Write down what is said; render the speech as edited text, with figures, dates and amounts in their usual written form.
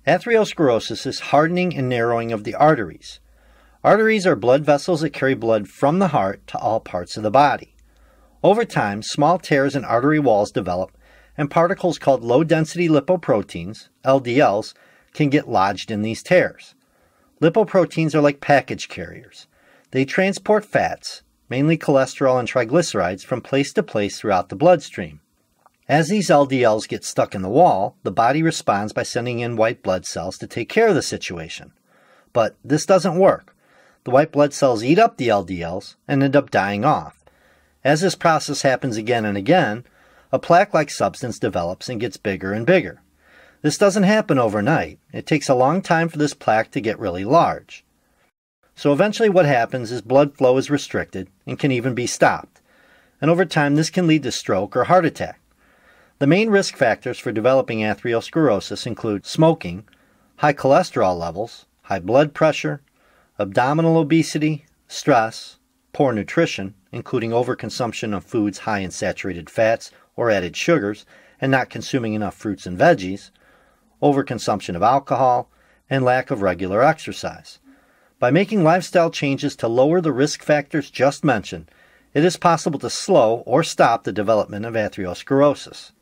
Atherosclerosis is hardening and narrowing of the arteries. Arteries are blood vessels that carry blood from the heart to all parts of the body. Over time, small tears in artery walls develop, and particles called low-density lipoproteins, LDLs, can get lodged in these tears. Lipoproteins are like package carriers. They transport fats, mainly cholesterol and triglycerides, from place to place throughout the bloodstream. As these LDLs get stuck in the wall, the body responds by sending in white blood cells to take care of the situation. But this doesn't work. The white blood cells eat up the LDLs and end up dying off. As this process happens again and again, a plaque-like substance develops and gets bigger and bigger. This doesn't happen overnight. It takes a long time for this plaque to get really large. So eventually what happens is blood flow is restricted and can even be stopped. And over time this can lead to stroke or heart attack. The main risk factors for developing atherosclerosis include smoking, high cholesterol levels, high blood pressure, abdominal obesity, stress, poor nutrition, including overconsumption of foods high in saturated fats or added sugars, and not consuming enough fruits and veggies, overconsumption of alcohol, and lack of regular exercise. By making lifestyle changes to lower the risk factors just mentioned, it is possible to slow or stop the development of atherosclerosis.